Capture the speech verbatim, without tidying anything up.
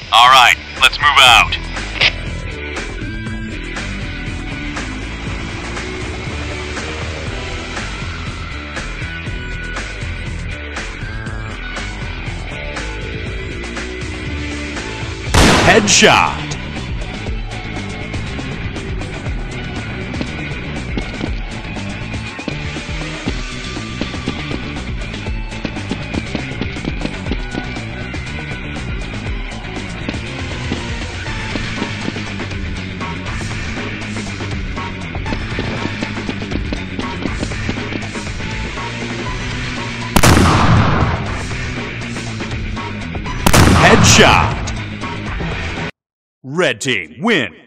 All right, let's move out. Headshot. Headshot. Red team win.